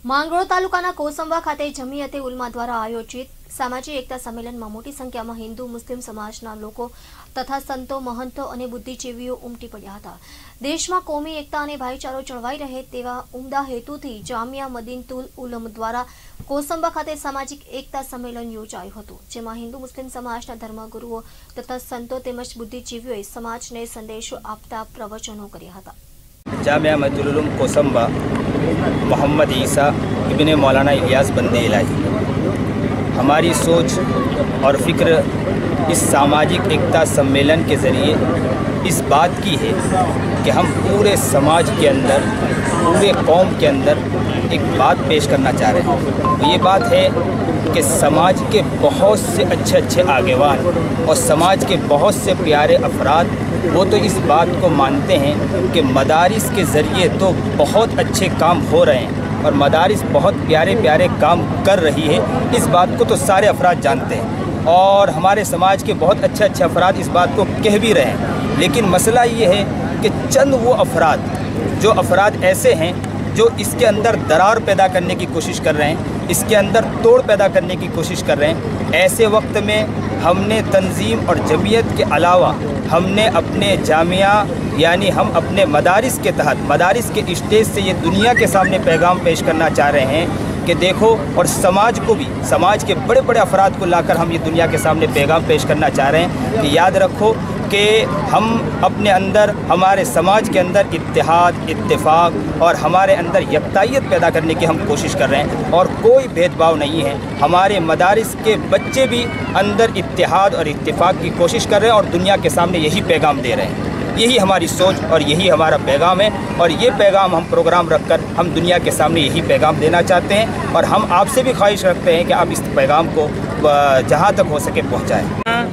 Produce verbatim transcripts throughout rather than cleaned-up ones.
માંગરોળ તાલુકાના કોસંબા ખાતે જમીયતે ઉલમા દ્વારા આયોજિત સામાજિક એકતા સંમેલનમાં મોટી સંખ્યામાં હિન્દુ મુસ્લિમ સમાજના લોકો તથા સંતો મહંતો અને બુદ્ધિજીવીઓ ઉમટી પડ્યા હતા। દેશમાં કોમી એકતા અને ભાઈચારો જળવાઈ રહે તેવા ઉમદા હેતુથી જામિયા મદીનતુલ ઉલમ દ્વારા કોસંબા ખાતે સામાજિક એકતા સંમેલન યોજાયું હતું, જેમાં हिंदू मुस्लिम समाजना धर्मगुरुओ तथा संतो તેમજ બુદ્ધિજીવીઓએ સમાજને સંદેશો આપતા પ્રવચનો કર્યા હતા। जामिया मदीनुल उलूम कोसंबा मोहम्मद ईसा इब्ने मौलाना इलियास बंदे इलाही। हमारी सोच और फ़िक्र इस सामाजिक एकता सम्मेलन के ज़रिए इस बात की है कि हम पूरे समाज के अंदर, पूरे कौम के अंदर एक बात पेश करना चाह रहे हैं। ये बात है कि समाज के बहुत से अच्छे अच्छे आगेवान और समाज के बहुत से प्यारे अफराद वो तो इस बात को मानते हैं कि मदारिस के ज़रिए तो बहुत अच्छे काम हो रहे हैं और मदारिस बहुत प्यारे प्यारे काम कर रही है। इस बात को तो सारे अफराद जानते हैं और हमारे समाज के बहुत अच्छे अच्छे अफराद इस बात को कह भी रहे हैं। लेकिन मसला ये है कि चंद वो अफराद जो अफराद ऐसे हैं जो इसके अंदर दरार पैदा करने की कोशिश कर रहे हैं, इसके अंदर तोड़ पैदा करने की कोशिश कर रहे हैं। ऐसे वक्त में हमने तंजीम और जमीयत के अलावा हमने अपने जामिया यानी हम अपने मदारिस के तहत मदारिस के स्टेज से ये दुनिया के सामने पैगाम पेश करना चाह रहे हैं कि देखो, और समाज को भी, समाज के बड़े बड़े अफराद को लाकर हम ये दुनिया के सामने पैगाम पेश करना चाह रहे हैं कि याद रखो कि हम अपने अंदर, हमारे समाज के अंदर इत्तेहाद, इत्तेफाक और हमारे अंदर यकतायत पैदा करने की हम कोशिश कर रहे हैं और कोई भेदभाव नहीं है। हमारे मदारिस के बच्चे भी अंदर इत्तेहाद और इत्तेफाक की कोशिश कर रहे हैं और दुनिया के सामने यही पैगाम दे रहे हैं। यही हमारी सोच और यही हमारा पैगाम है और ये पैगाम हम प्रोग्राम रखकर हम दुनिया के सामने यही पैगाम देना चाहते हैं और हम आपसे भी ख्वाहिश रखते हैं कि आप इस पैगाम को जहाँ तक हो सके पहुँचाएँ।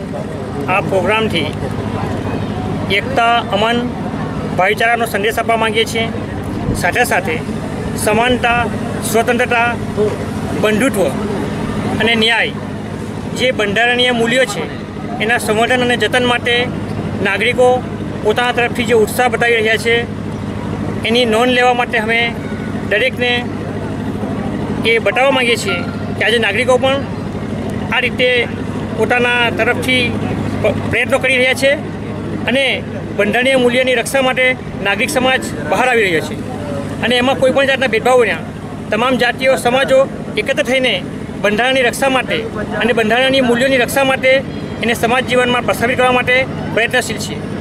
आ प्रोग्राम थी एकता, अमन, भाईचारानो संदेश आपवा मांगीए छीए। साथे साथे समानता, स्वतंत्रता, बंधुत्व अने न्याय जे बंधारणीय मूल्यों छे एना संवर्धन अने जतन माटे नागरिको पोताना तरफथी जे उत्साह बतावी रह्या छे एनी नोंध लेवा माटे अमे दरेकने ए बताववा मांगीए छीए कि आज नागरिको पण आ रीते पोताना तरफथी प्रयत्नो करी रह्या छे અને બંધારણીય મૂલ્યની રક્ષા માટે નાગરિક સમાજ બહાર આવી રહ્યો છે અને એમાં કોઈ પણ જાતના ભેદભાવ વિના તમામ જાતિઓ સમાજો એકત્ર થઈને બંધારણની રક્ષા માટે અને બંધારણીય મૂલ્યોની રક્ષા માટે એને સમાજ જીવનમાં પ્રસ્થાપિત કરવા માટે પ્રયત્નશીલ છે।